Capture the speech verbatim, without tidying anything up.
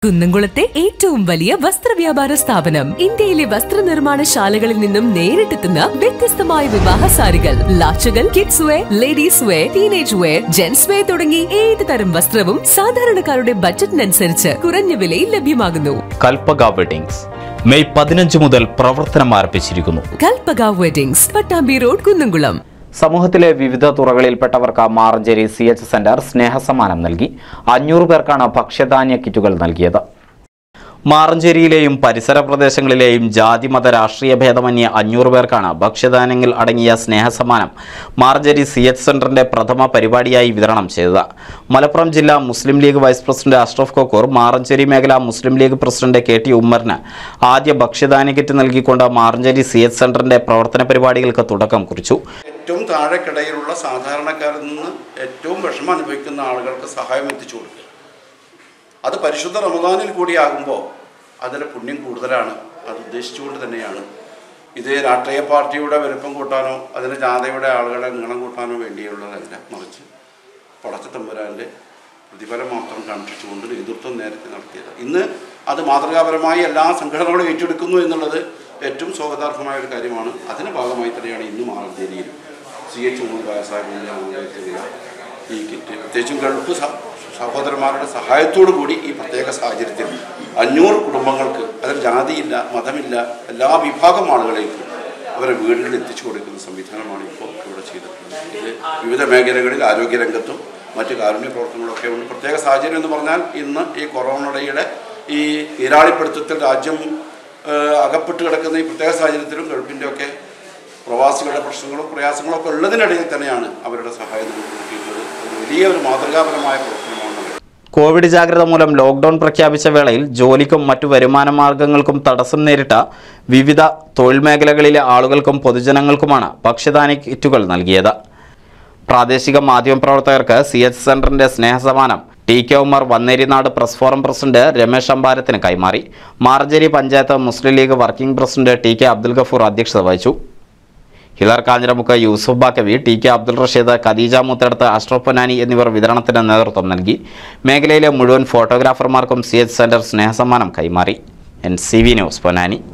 കുന്നംകുളത്തെ ഏറ്റവും വലിയ വസ്ത്രവ്യാപാര സ്ഥാപനം. ഇന്ത്യയിലെ വസ്ത്രനിർമ്മാണശാലകളിൽ നിന്നും നേരിട്ടെത്തുന്ന വ്യത്യസ്തമായ വിവാഹ സാരികൾ, ലാച്ചുകൾ, kids wear, ladies wear, teenage wear, gents wear തുടങ്ങി ഏത് തരം വസ്ത്രവും സാധാരണക്കാരുടെ ബജറ്റിനനുസരിച്ച് കുറഞ്ഞ വിലയിൽ ലഭ്യമാകുന്നു. കൽപക വെഡിങ്സ് മെയ് പതിനഞ്ച് മുതൽ പ്രവർത്തനം ആരംഭിച്ചിരിക്കുന്നു. Kalpaka weddings, Pattambi road, Kunnamkulam. സമൂഹത്തിലെ വിവിധ തുറകളിൽപ്പെട്ടവർക്ക് മാറഞ്ചേരി സി എച്ച് സെന്റർ സ്നേഹസമ്മാനം നൽകി. അഞ്ഞൂറ് പേർക്കാണ് ഭക്ഷ്യധാന്യ കിറ്റുകൾ നൽകിയത്. മാറഞ്ചേരിയിലെയും പരിസര പ്രദേശങ്ങളിലെയും ജാതിമത രാഷ്ട്രീയ ഭേദമന്യേ അഞ്ഞൂറ് പേർക്കാണ് ഭക്ഷ്യധാന്യങ്ങൾ അടങ്ങിയ സ്നേഹസമ്മാനം മാറഞ്ചേരി സി എച്ച് സെന്ററിന്റെ പ്രഥമ പരിപാടിയായി വിതരണം ചെയ്തത്. മലപ്പുറം ജില്ലാ Muslim League vice president Ashraf Kokkur Maranchery മേഖലാ Muslim League president K T ഉമ്മറിന് ആദ്യ ഭക്ഷ്യധാന്യ കിറ്റ് നൽകിക്കൊണ്ട് മാറഞ്ചേരി സി എച്ച് സെന്ററിന്റെ പ്രവർത്തന പരിപാടികൾക്ക് തുടക്കം കുറിച്ചു. ഏറ്റവും താഴെക്കിടയിലുള്ള സാധാരണക്കാരിൽ നിന്ന് ഏറ്റവും വിഷമം അനുഭവിക്കുന്ന ആളുകൾക്ക് സഹായം എത്തിച്ചു കൊടുക്കുക. അത് പരിശുദ്ധ റമദാനിൽ കൂടിയാകുമ്പോൾ അതിലെ പുണ്യം കൂടുതലാണ്. അത് ഉദ്ദേശിച്ചുകൊണ്ട് തന്നെയാണ് ഇത് രാഷ്ട്രീയ പാർട്ടിയുടെ വലുപ്പം കൂട്ടാനോ അതിന് ജാഥയുടെ ആളുകളെ നീളം കൂട്ടാനോ വേണ്ടിയുള്ളതല്ല, മറിച്ച് പടച്ചത്തമ്പുരാൻ്റെ പ്രതിഫലം മാത്രം കാണിച്ചുകൊണ്ട് നേതൃത്വം നേരത്തെ നടത്തിയത്. ഇന്ന് അത് മാതൃകാപരമായി എല്ലാ സംഘടനകളും ഏറ്റെടുക്കുന്നു എന്നുള്ളത് ഏറ്റവും സ്വാഗതാർഹമായ ഒരു കാര്യമാണ്. അതിന് ഭാഗമായി തന്നെയാണ് ഇന്ന് മാറഞ്ചേരിയിൽ സി എച്ച് മുഹമ്മദ് സാഹിബിൻ്റെ ഈ കിറ്റ് പ്രത്യേകിച്ചും ഗൾഫ് സഹോദരന്മാരുടെ സഹായത്തോടു കൂടി ഈ പ്രത്യേക സാഹചര്യത്തിൽ അഞ്ഞൂറ് കുടുംബങ്ങൾക്ക്, അതിൽ ജാതിയില്ല, മതമില്ല, എല്ലാ വിഭാഗം ആളുകളേക്കും അവരെ വീടുകളിൽ എത്തിച്ചു കൊടുക്കുന്ന സംവിധാനമാണ് ഇപ്പോൾ ഇവിടെ ചെയ്തിട്ടുള്ളത്. ഇത് വിവിധ മേഖലകളിൽ ആരോഗ്യരംഗത്തും മറ്റ് കാരുണ്യ പ്രവർത്തനങ്ങളൊക്കെ ഉണ്ട്. പ്രത്യേക സാഹചര്യം എന്ന് പറഞ്ഞാൽ ഇന്ന് ഈ കൊറോണയുടെ ഈ നീരാളിപ്പിടുത്തത്തിൽ രാജ്യം അകപ്പെട്ട് കിടക്കുന്ന ഈ പ്രത്യേക സാഹചര്യത്തിലും ഗൾഫിൻ്റെ ഒക്കെ പ്രവാസികളുടെ പ്രശ്നങ്ങളും പ്രയാസങ്ങളും ഒക്കെ ഉള്ളതിനിടയിൽ തന്നെയാണ് അവരുടെ സഹായം നൽകിയിട്ടുള്ളത്. ഒരു വലിയ ഒരു മാതൃകാപരമായ പ്രവർത്തനമാണ്. കോവിഡ് ജാഗ്രത മൂലം ലോക്ക്ഡൌൺ പ്രഖ്യാപിച്ച വേളയിൽ ജോലിക്കും മറ്റു വരുമാന മാർഗങ്ങൾക്കും തടസ്സം നേരിട്ട വിവിധ തൊഴിൽ മേഖലകളിലെ ആളുകൾക്കും പൊതുജനങ്ങൾക്കുമാണ് ഭക്ഷ്യധാന്യ കിറ്റുകൾ നൽകിയത്. പ്രാദേശിക മാധ്യമപ്രവർത്തകർക്ക് സി എച്ച് സെന്ററിന്റെ സ്നേഹസമ്മാനം T K Umar Vannerinad press forum president Ramesh അമ്പാരത്തിന് കൈമാറി. Maranchery panchayat Muslim League working president T K Abdul Gafoor അധ്യക്ഷത വഹിച്ചു. ഹിലർ കാഞ്ഞിരമുക്ക്, യൂസുഫ് ബാക്കവി, ടി കെ അബ്ദുൾ റഷീദ്, ഖദീജ മുത്തടത്ത്, അഷ്റഫ് പൊന്നാനി എന്നിവർ വിതരണത്തിന് നേതൃത്വം നൽകി. മേഖലയിലെ മുഴുവൻ ഫോട്ടോഗ്രാഫർമാർക്കും സി എച്ച് സെന്റർ സ്നേഹസമ്മാനം കൈമാറി. N C V news, Ponnani.